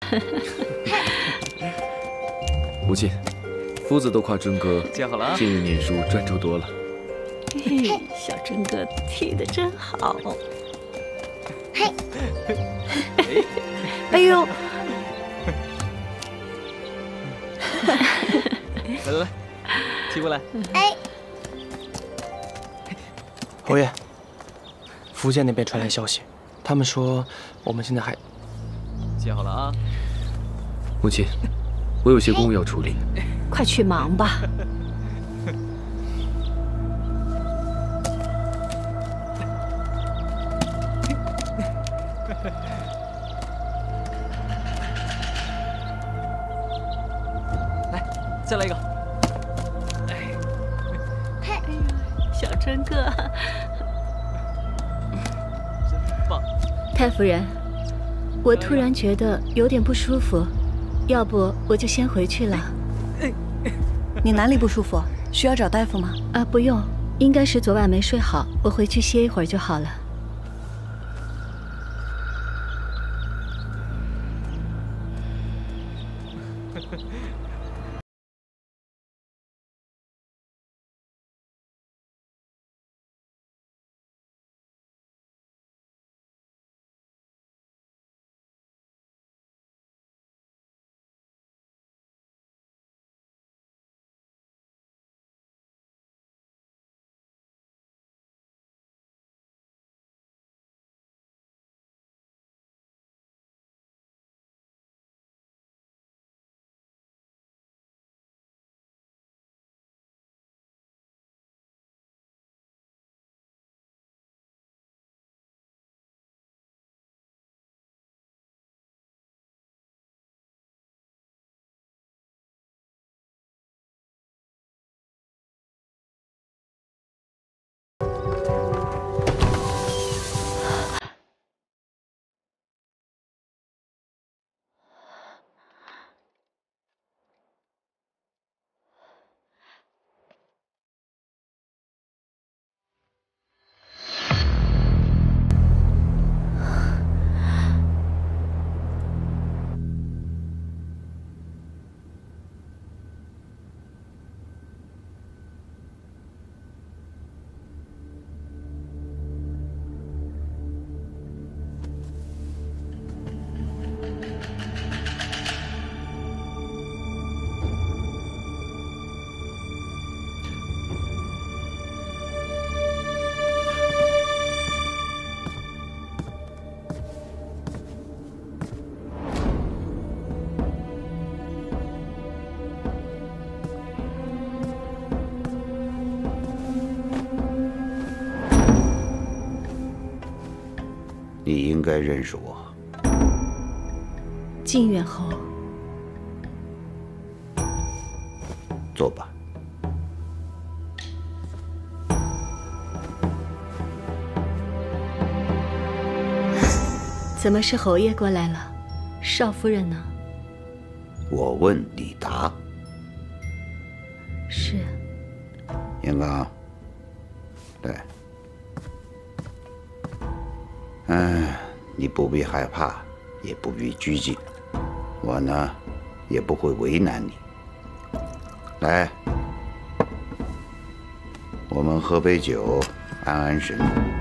母亲，夫子都夸真哥接好了啊！ 近日念书专注多了。 嘿，小真哥剃得真好。 嘿， 哎呦！ 来来来，提过来。 哎， 侯爷，福建那边传来消息，他们说我们现在还…… 接好了啊！ 母亲，我有些公务要处理， 快去忙吧。 来，再来一个。 哎呦，小真哥， 真棒！ 太夫人，我突然觉得有点不舒服，要不我就先回去了。 你哪里不舒服？需要找大夫吗？ 啊，不用，应该是昨晚没睡好，我回去歇一会儿就好了。 你应该认识我。 靖远侯， 坐吧。 怎么是侯爷过来了？少夫人呢？ 我问你答。 是。 严刚，对。你不必害怕，也不必拘谨，我呢，也不会为难你。来，我们喝杯酒，安安神。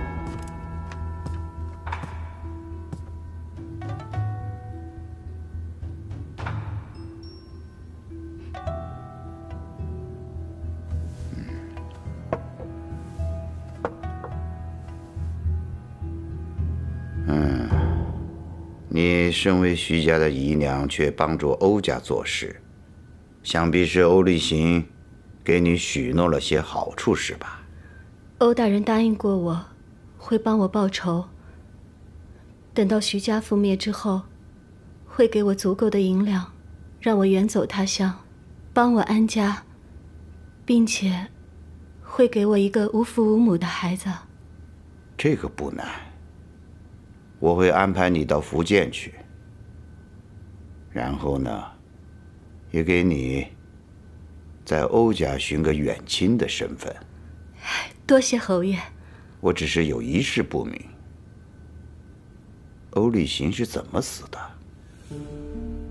你身为徐家的姨娘，却帮助欧家做事，想必是欧立行给你许诺了些好处，是吧？ 欧大人答应过我，会帮我报仇。等到徐家覆灭之后，会给我足够的银两，让我远走他乡，帮我安家，并且会给我一个无父无母的孩子。 这个不难。我会安排你到福建去，然后呢，也给你在欧家寻个远亲的身份。 多谢侯爷。 我只是有一事不明，欧立行是怎么死的？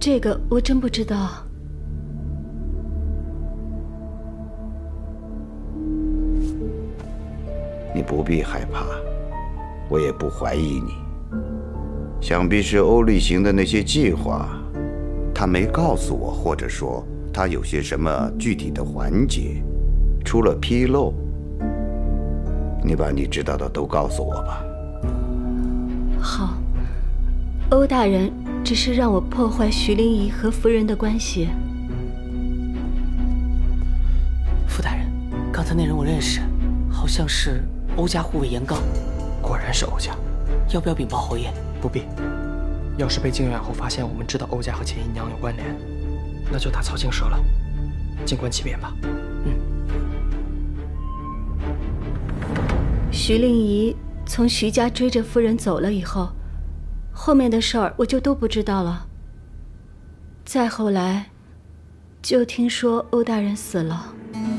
这个我真不知道。 你不必害怕，我也不怀疑你。想必是欧例行的那些计划，他没告诉我，或者说他有些什么具体的环节出了纰漏。你把你知道的都告诉我吧。 好，欧大人只是让我破坏徐灵仪和夫人的关系。 傅大人，刚才那人我认识，好像是欧家护卫严刚。果然是欧家。要不要禀报侯爷？不必。要是被靖远后发现我们知道欧家和钱姨娘有关联，那就打草惊蛇了。静观其变吧。 徐令仪从徐家追着夫人走了以后，后面的事儿我就都不知道了。再后来，就听说欧大人死了。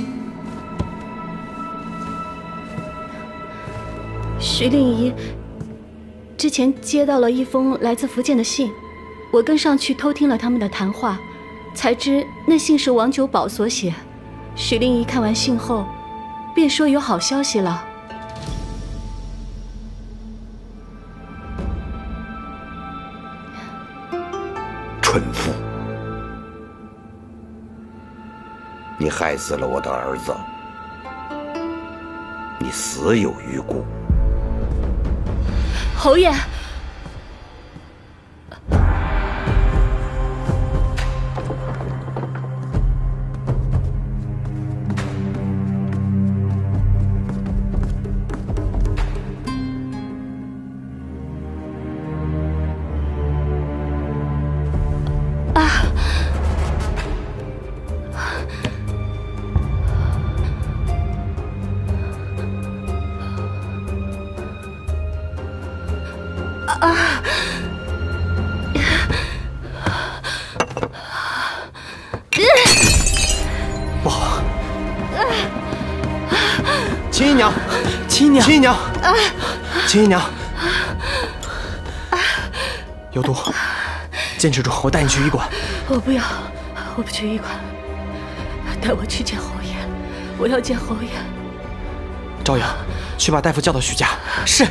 徐令仪之前接到了一封来自福建的信，我跟上去偷听了他们的谈话，才知那信是王九宝所写。徐令仪看完信后，便说有好消息了。 蠢妇，你害死了我的儿子，你死有余辜。 侯爷， 不好！秦姨娘，秦姨娘，秦姨娘，秦姨娘，有毒，坚持住，我带你去医馆。 我不要，我不去医馆，带我去见侯爷，我要见侯爷。 朝阳，去把大夫叫到徐家。是。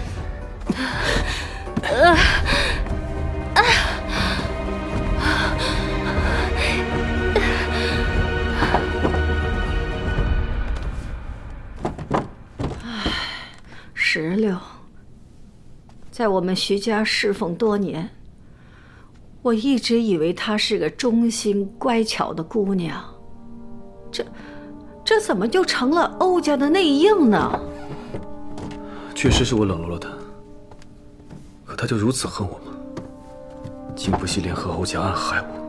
石榴，在我们徐家侍奉多年，我一直以为她是个忠心乖巧的姑娘，这怎么就成了欧家的内应呢？ 确实是我冷落了他，可他就如此恨我吗？竟不惜联合欧家暗害我。